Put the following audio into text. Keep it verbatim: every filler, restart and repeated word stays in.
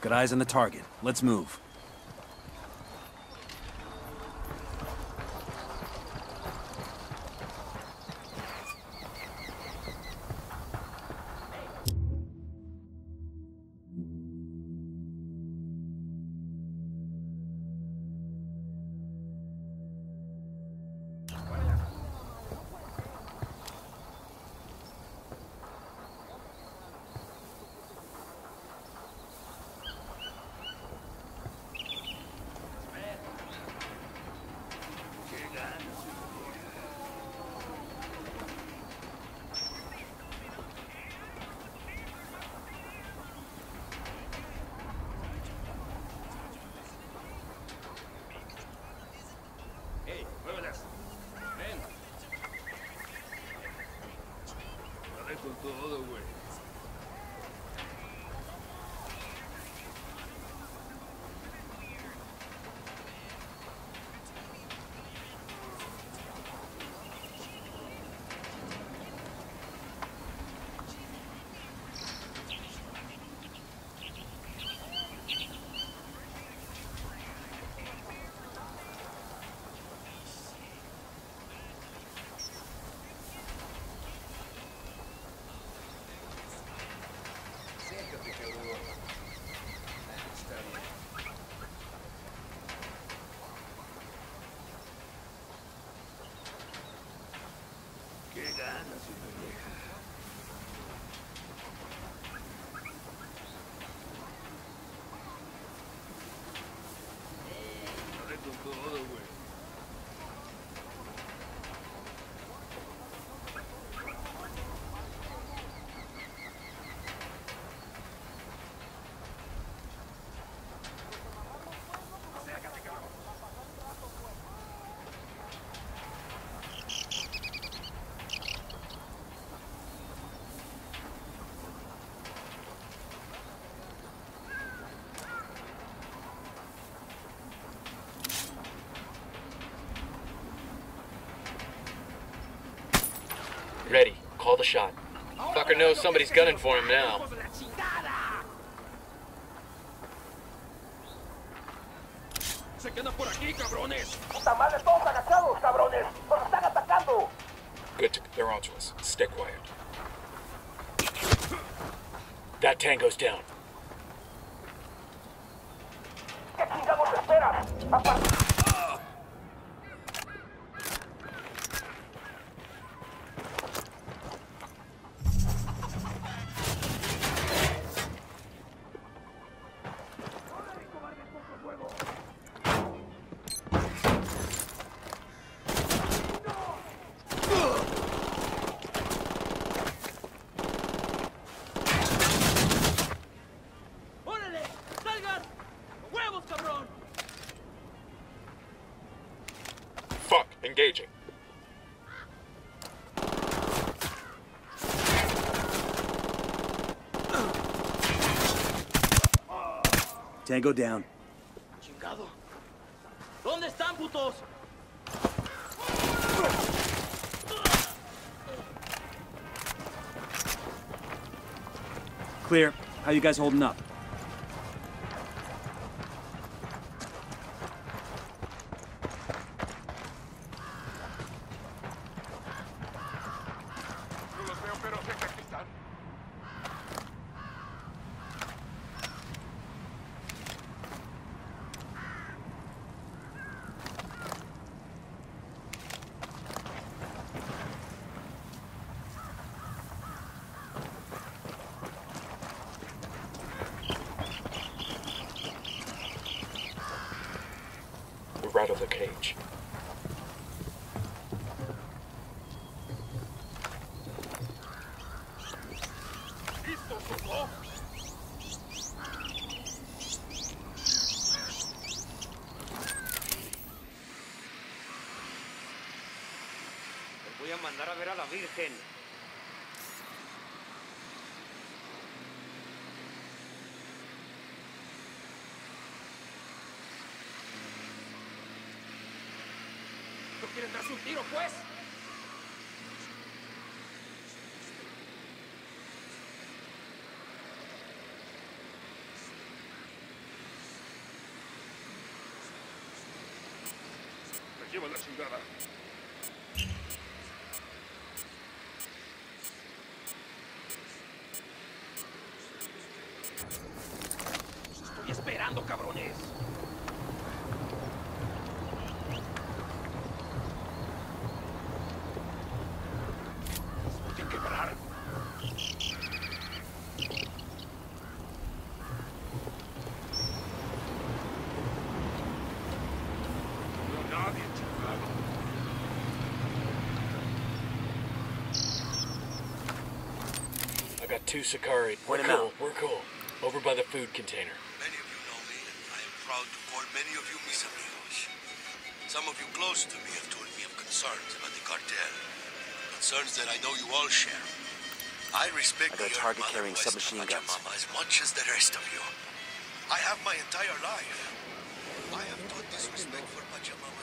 Got eyes on the target. Let's move. Con todo, güey. Qué ganas, hija vieja. Dale con todo, güey. Ready. Call the shot. Fucker knows somebody's gunning for him now. ¡Se quedan por aquí, cabrones! ¡Puta madre, todos agachados, cabrones! ¡Nos están atacando! Good. They're onto us. Stay quiet. That tango's down. ¿Qué chingados esperas? Aparte... Fuck. Engaging. Tango down. Chingado. ¿Dónde están, putos? Clear. How you guys holding up? We're out of the cage. Voy a mandar a ver a la Virgen. ¿No quieren darse un tiro, pues? a la chingada. Los estoy esperando, cabrones. Los voy a quebrar. No, nadie, chingado. I got two Sakari. We're Point 'em cool. out. We're cool. Over by the food container. Many of you know me, and I am proud to call many of you mis amigos. Some of you close to me have told me of concerns about the cartel. Concerns that I know you all share. I respect I got a the target Earth Mother carrying West submachine of guns. Pachamama as much as the rest of you. I have my entire life. I have taught this respect for Pachamama